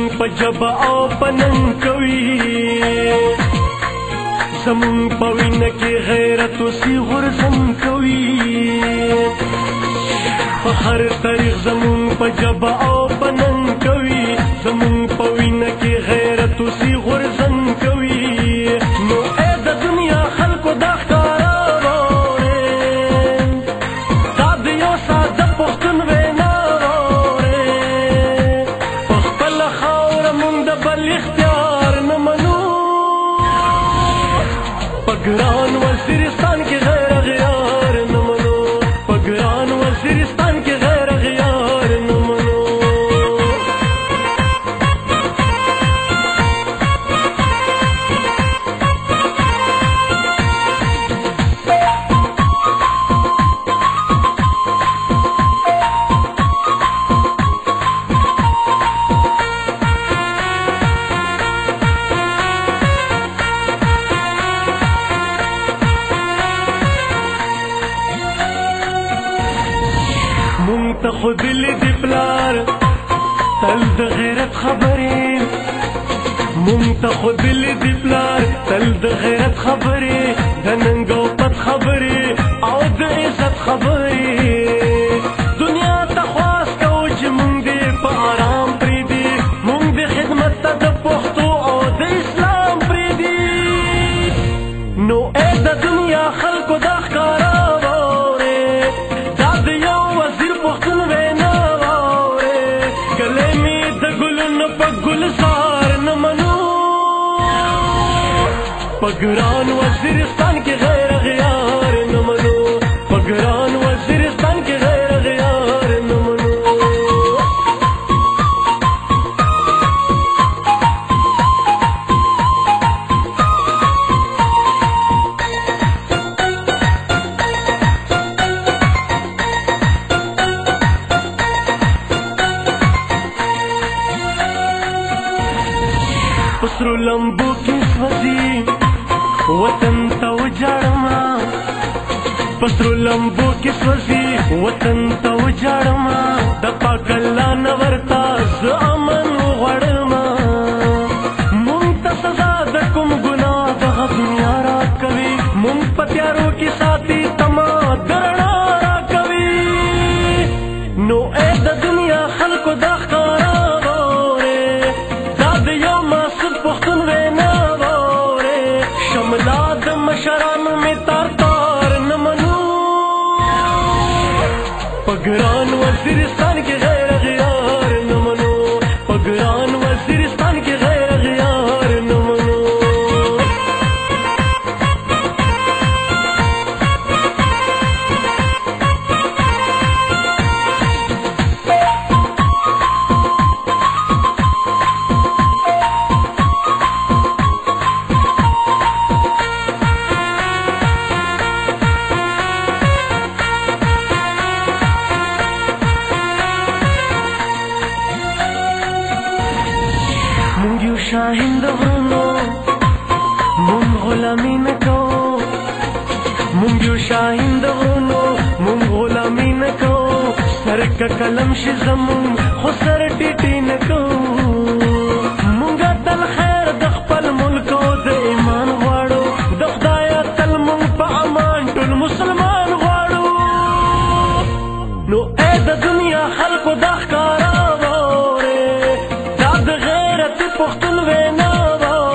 په جبه او په ننګ کوي زمون په وینه کې غیرت اوسي غورځنګ کوي په هر طریق زمون په جبه او په ننګ کوي زمون په وینه کې غیرت اوسي غورځنګ کوي نو اے د دنیا خلکو دا ښکاره واورئ دا د یو ساده پښتون وینا واورئ په خپله خاوره مونږ د بل اختیار نه منو په ګران وزیرستان کې غیر اغیار نه منو په ګران وزیرستان کې غیر اغیار نه منو مونږ ته خو دل دی پلار تل د غیرت خبرې مونږ ته خو دل دی پلار تل د غیرت خبرې د ننګ او پت خبرې او د عزت خبرې دنیا ته خواست کوو چې مونږ دې په آرام پرېږدي مونږ د خدمت ته د پښتو او د اسلام پرېږدي نو ای د دنیا خلکو دا ښکاره په ګران وزیرستان کې غیر اغیار نه منو په ګران وزیرستان کې غیر اغیار نه منو پسرو لمبو کې سوځي وطن ته وجاړما پسرو لمبو کې سوځي وطن ته وجاړما د پاک الله نه ورته زه امن وغواړما مونږ ته سزا د کوم ګناه دغه دنیا راکوي مونږ په تیارو کې ساتي تما د رڼا راکوي نو ای د دنیا خلکو دا ښکاره واورئ دا د یو معصوم پښتون وینا شملا د مشرانو می تار تار نه منو په ګران وزیرستان کې غیر اغیار نه منو په ګران وزیرستان کې غیر اغیار نه منو مونږ یو شاهین د غرونو مونږ غلامي نه کوو مونږ یو شاهین د غرونو مونږ غلامي نه کوو سر که قلم شي زمونږ خو سر ټیټي نه کوو مونږ تل خیر د خپل ملک او د ایمان غواړو د خدایه تل مونږ په امان ټول مسلمان غواړو نو ای د دنیا خلکو دا ښکاره